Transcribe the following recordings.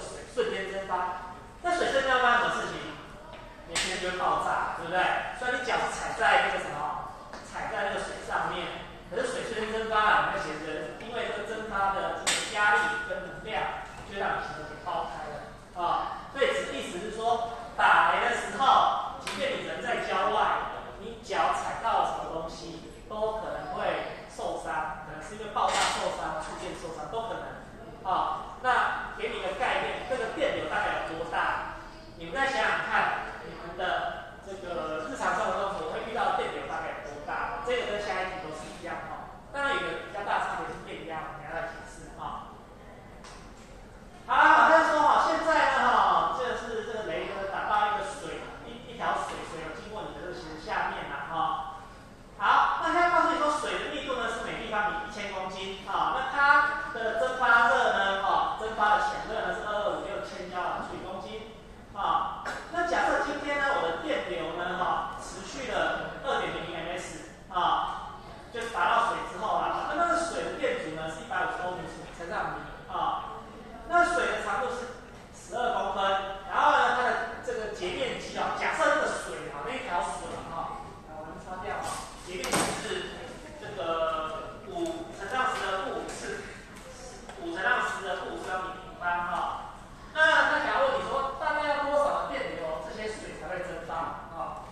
水瞬间蒸发。那水瞬间发生什么事情？你的鞋子就会爆炸，对不对？所以你脚是踩在那个什么，踩在那个水上面，可是水瞬间蒸发了，你的鞋子因为这个蒸发的这个压力跟能量，就让你鞋子给爆开了啊。所以意思是说，打雷的时候，即便你人在郊外，你脚踩到什么东西，都可能会受伤，可能是因为爆炸受伤、触电受伤，都可能啊。那给你一个概念，这个电流大概有多大？你们再想想看，你们的这个日常生活中所会遇到的电流大概有多大？这个跟下一题都是一样哈。当然有个比较大的差别是电压，我们要来解释哈。好，好像说哈，现在呢哈，这是这个雷呢打到一个水一条水有经过你的这个鞋子下面啦哈。好，那现在告诉你说水的密度呢是每立方米1000公斤啊，那它的蒸发热呢蒸发的潜热呢是2256千焦耳除以公斤。啊，那假设今天呢，我的电流呢，持续了2.0 ms 啊，就达到水之后啦，那个水的电阻呢是150欧姆乘上米啊，那水的长度是12公分，然后呢，它的这个截面积啊，假设这个水啊，那一条水啊，我们擦掉啊，截面积是这个5乘上10的负是5乘上10的负50米平方啊。那他假如问你说大概要多少的电流，这些水才会蒸发啊？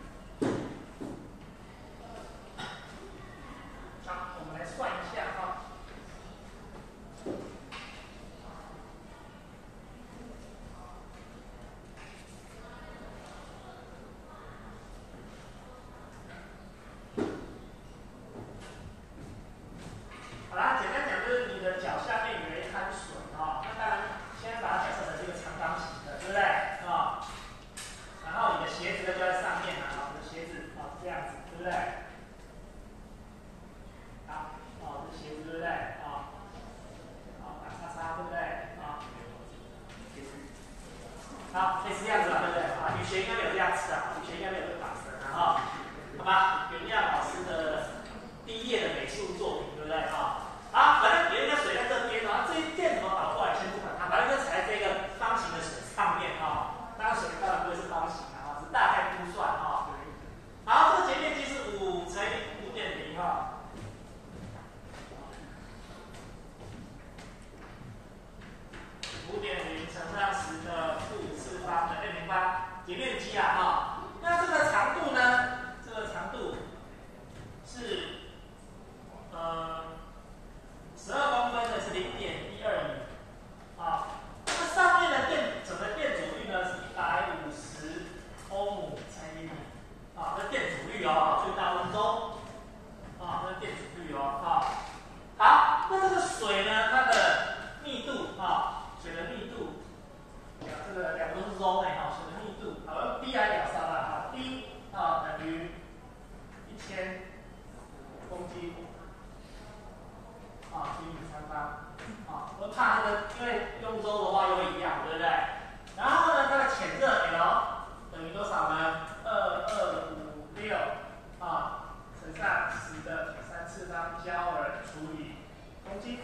好，我们来算一下啊。好啦，简单讲就是你的脚下面有一滩水啊，那当然先把它假设成这个长方形的，对不对啊？然后你的鞋子呢就在上面啊，你的鞋子啊这样子，对不对？好，这是鞋子，对不对啊？好，打叉叉，对不对啊？好，类似这样子吧，对不对啊？雨鞋应该没有这样子啊，雨鞋应该没有这个绑绳啊，好吧？原谅老师的第一页的美术作品，对不对啊？好，反正有一个水在这边啊，这一电怎么导过来，先不管它，反正就踩在这个方形的水上面啊。当然水当然不会是方形啊，是大概估算啊。好，这个截面积是5乘以5.0哈。5.0乘上10的负4方的2平方，截面积啊哈。那这个长度呢？这个长度是12公分的是0.12米啊。那上面的整个电阻率呢是150欧姆乘以米啊，这电阻率哦，最大温州啊，这是电阻率哦啊。好，那这个水呢，它的密度啊，水的密度，这个两个都是 ρ 呢哈，水的密度，好，用 D 来表示好了啊 ，D 等于1000公斤。除以米3方我怕这个，因为用周的话又会一样，对不对？然后呢，它的潜热 L 等于多少呢？2256乘上10的3次方焦耳除以公斤。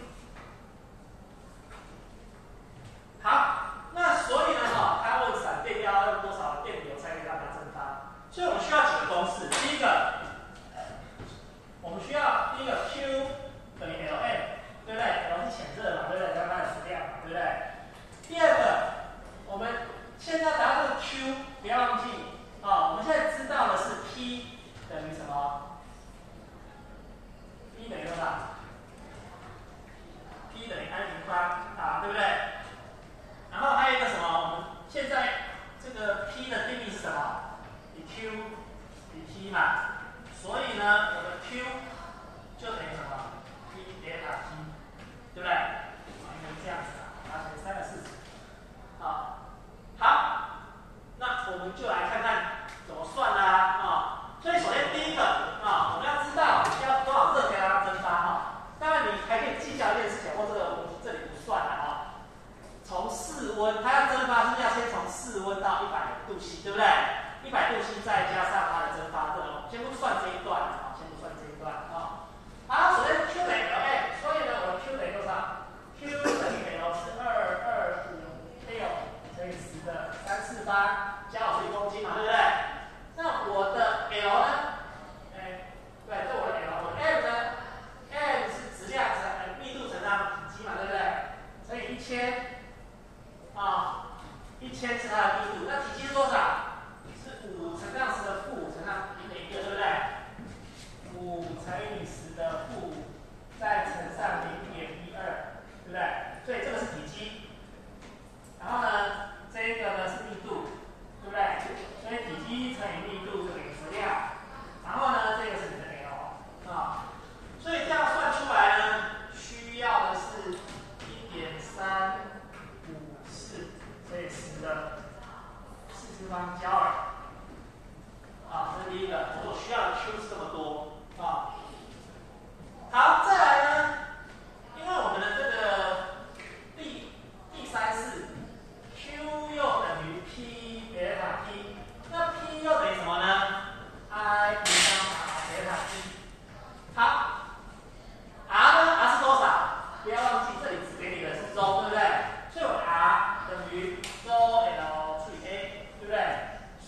好，那所以呢，它问闪电要用多少的电流才可以让它蒸发？所以我们需要几个公式。第一个，我们需要第一个 Q 等于 Lm， 对不对 ？L 是潜热嘛，对不对？加它的质量嘛，对不对？第二个，我们现在达到这个 Q， 不要忘记我们现在知道的是 P 等于什么 ？P 等于多少 ？P 等于安平方对不对？然后还有一个什么？我们现在这个 P 的定义是什么？比 Q 比 T 嘛，所以呢，我的 Q 就等于什么 ？P 叠塔 T， 对不对？应该这样子拿成3个式子。好，那我们就来看看怎么算啦所以首先第一个我们要知道要多少热才让它蒸发当然你还可以计较一件事情，或这个我们这里不算了从室温，它要蒸发是不是要先从室温到100度C， 对不对？100度C再加上它的蒸发热先不算这一段先不算这一段好，首先 Q 等于 Lm， 所以呢，我的 Q 等于多少 ？Q 等于 L 是2256 1000是它的密度，那体积是多少？是5乘上10的负5乘上1个，对不对？5乘以10的负5，再乘上0.12，对不对？所以这个是体积。然后呢，这个呢是密度，对不对？所以体积乘以密度就等于质量。然后呢，这个是你的 L 啊。所以这样算出来呢，需要的是1.354，所以10的4次方焦耳。啊，这是第一个，我所需要的 Q 是这么多啊。好，再来呢，因为我们的这个第三式 Q 又等于 P 贝塔 T， 那 P 又等于什么呢 ？I 平方塔贝塔 T。好 ，R 呢 ？R 是多少？不要忘记，这里只给你的是周，对不对？所以我 R 等于周 L 除以 A， 对不对？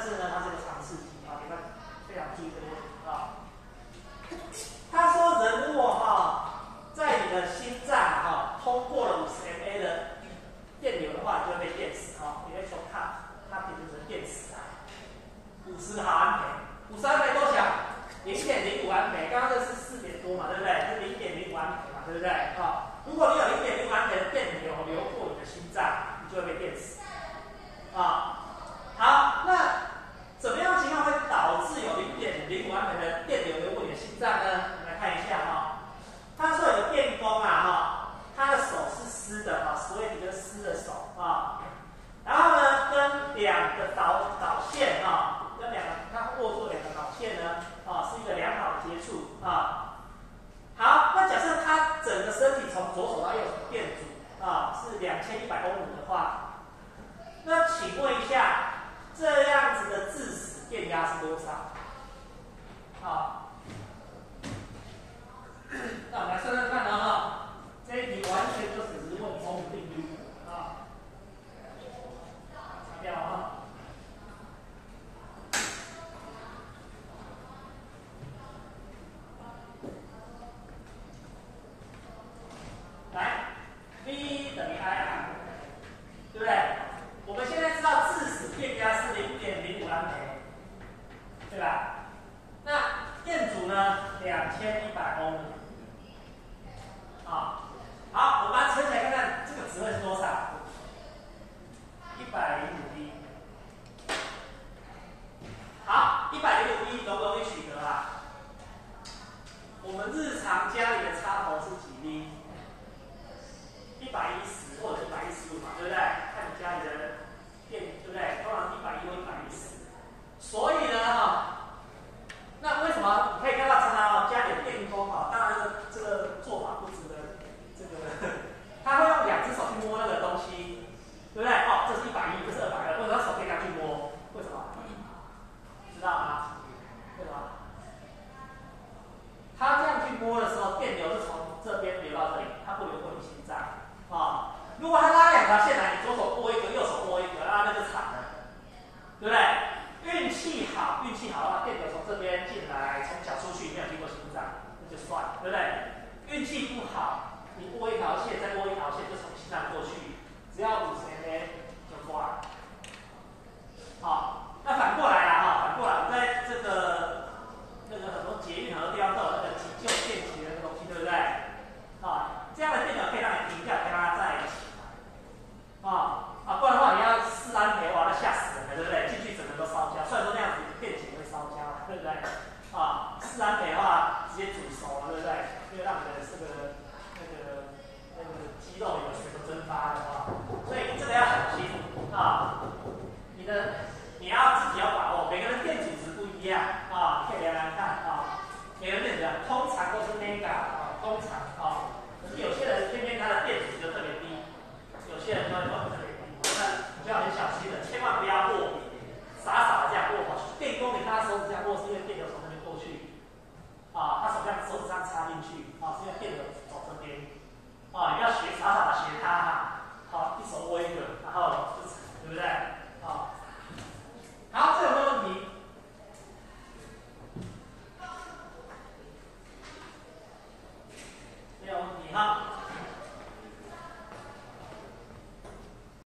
是呢，它是个长刺激啊，你们非常注意这个问题啊。他说，人如果在你的心脏通过了50 mA 的电流的话，就会被电死你会说它变成电死50毫安培，50安培多少？0.05安培，刚刚这是4点多嘛，对不对？是0.05安培嘛，对不对？如果你有0.05安培的电流流过你的心脏，你就会被电死。好，那怎么样情况会导致有0.05安培的电流流过你的心脏呢？我们来看一下他说有个电工他的手是湿的，sweaty 跟湿的手然后呢，跟两个导线跟他握住2个导线呢是一个良好的接触好，那假设他整个身体从左手到右手电阻是2100欧姆的话，那请问一下，这样子的致死电压是多少？那我们来算算看这一题完全就只是问欧姆定律擦掉来 ，V 等于 IR， 对不对？我们现在知道致死电压是0.05安培，对吧？那电阻呢？2100欧姆。好，我们把它乘起来看看这个值会是多少？105V。好，105V容易取得我们日常家里的插头是几 V？110或者115嘛，对不对？看你家里的电，对不对？通常110或110。所以呢，那为什么你可以看到常常家里的电工当然这个做法不值得他会用2只手去摸那个东西，对不对？这是110，这是200，为什么他手可以这样去摸？为什么？知道吗？为什么？他这样去摸的时候，电流是从这边流到这里，它不流过你心脏如果他拉2条线来，你左手握一个，右手握一个，那就惨了，对不对？运气好的话，电流从这边进来，从脚出去，没有经过心脏，那就算了，对不对？运气不好，你握一条线，再握一条线，就从心脏过去，只要50 mA 就挂了。那反过来我在这个很多捷运很多地方都有那个急救电极的那个东西，对不对？这样的电流可以让你停掉，可以让它在一起不然的话你要4安培，那吓死人了，对不对？进去整个都烧焦，虽然说那样子电极会烧焦，对不对？4安培的话直接煮熟了，对不对？因为让你的这个肌肉有水分蒸发的所以这个要小心你要自己要把握，每个人电阻值不一样你可以量量看每个人电阻通常都是 mega 通常可是有些人偏偏他的电阻值就特别低，有些人就会特别低，那你就要很小心的，千万不要握，傻的这样握电工你看他手指这样握，是因为电流从那边过去他手指上插进去是因为电流